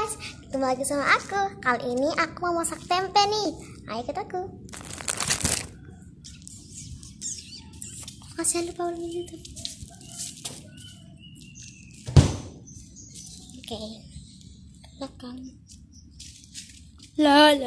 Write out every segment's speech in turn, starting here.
guys, ketemu lagi sama aku. Kali ini aku mau masak tempe nih. Ayo ikut aku. Jangan lupa di YouTube. Oke, tekan. Lala.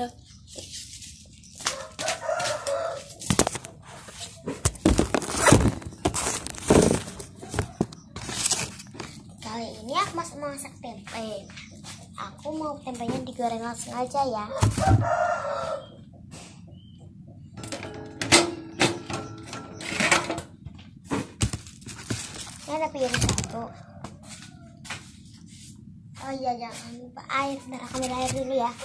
Kali ini aku mau masak tempe. Aku mau tempenya digoreng langsung aja ya. Ini ada piring satu. Oh iya, jangan lupa air. Bentar, aku ambil air dulu ya.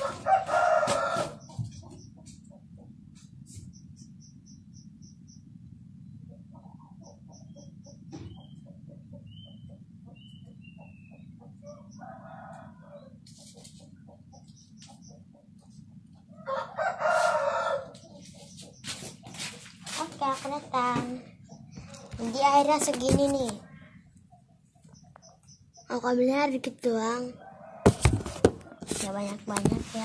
Oke, aku datang. Jadi airnya segini nih. Aku ambilnya dikit doang. Gak banyak-banyak ya.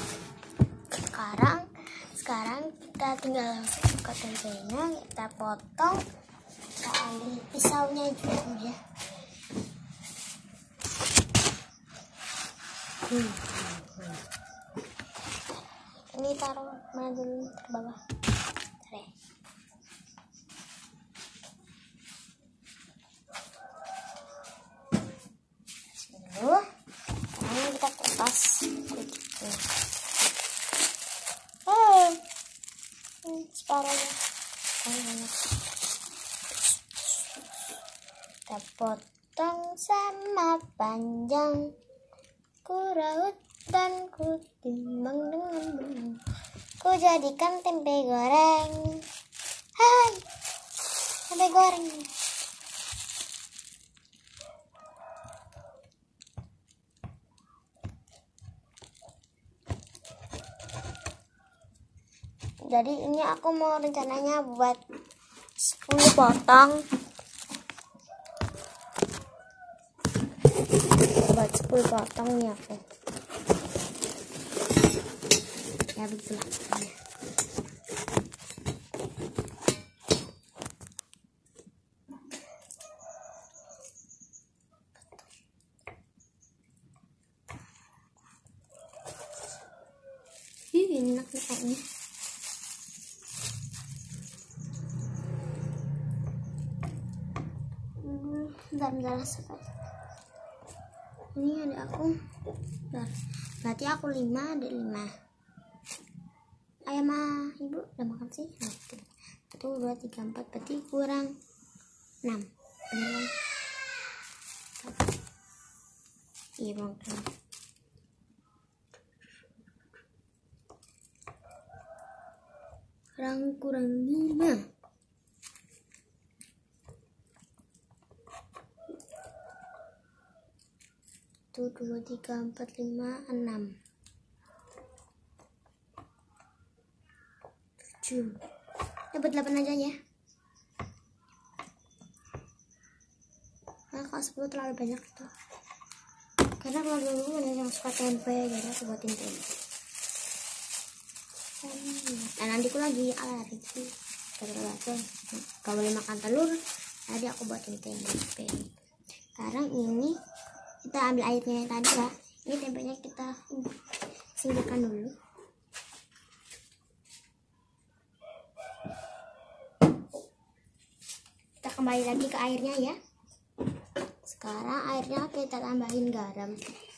Sekarang kita tinggal langsung buka tempenya. Kita potong. Kita ambil pisaunya juga ya. Ini taruh mana dulu, ke bawah. Oke. Sekarang kita kupas kulitnya. Separuhnya. Kita potong sama panjang. Ku raut dan ku timbang dengan benang. Ku jadikan tempe goreng. Hai, tempe goreng. Jadi ini aku mau rencananya buat 10 potong. Buat 10 potong nih aku. Ya begitulah. Enak nih kayaknya. Bentar ini ada aku. Berarti aku 5, ada 5. Ayah mah ibu udah makan sih. 1, 2, 3, 4, berarti kurang 6. Bener. Iya bang. Kurang 5. 1, 2, 3, 4, 5, 6, 7. Dapat 8 aja ya. Nah, kalau 10 terlalu banyak itu. Karena kalau dulu ada yang suka tempe, jadi aku buatin tempe. Nah, nanti aku lagi alergi gara-gara gak boleh makan telur, tadi aku buatin tempe. Sekarang ini kita ambil airnya yang tadi ya. Ini tempenya kita singkirkan dulu. Kita kembali lagi ke airnya ya. Sekarang airnya kita tambahin garam.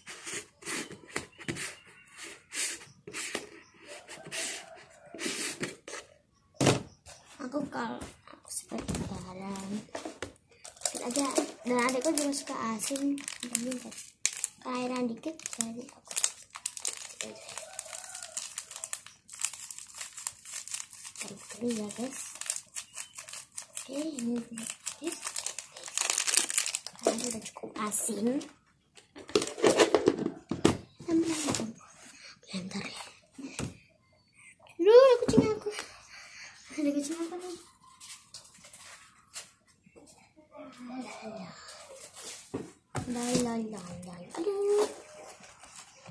Aku seperti garam aja, dan adikku juga suka asin. Airan dikit jadi aku tarik ya guys. Oke, ini sedikit karena udah cukup asin. Bentar ya. Ada kucing aku nih. Aduh,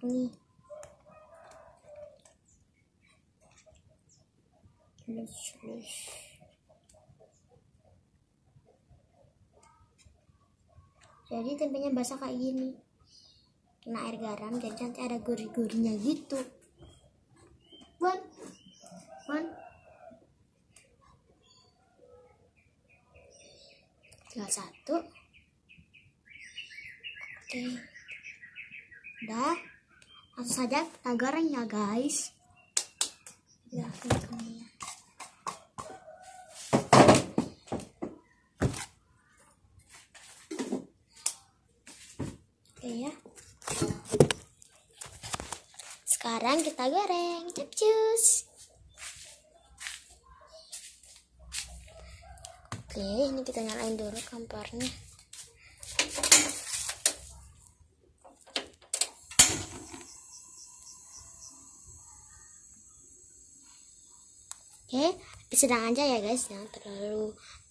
nih. Lus. Jadi tempenya basah kayak gini, kena air garam, jadi nanti ada gurih-gurihnya gitu. Wan. Tinggal satu. Oke. Udah. Langsung saja kita goreng ya guys. Ya, ini ya. Oke ya. Sekarang kita goreng capcus. Oke, ini kita nyalain dulu kompornya. Oke, sedang aja ya guys, jangan terlalu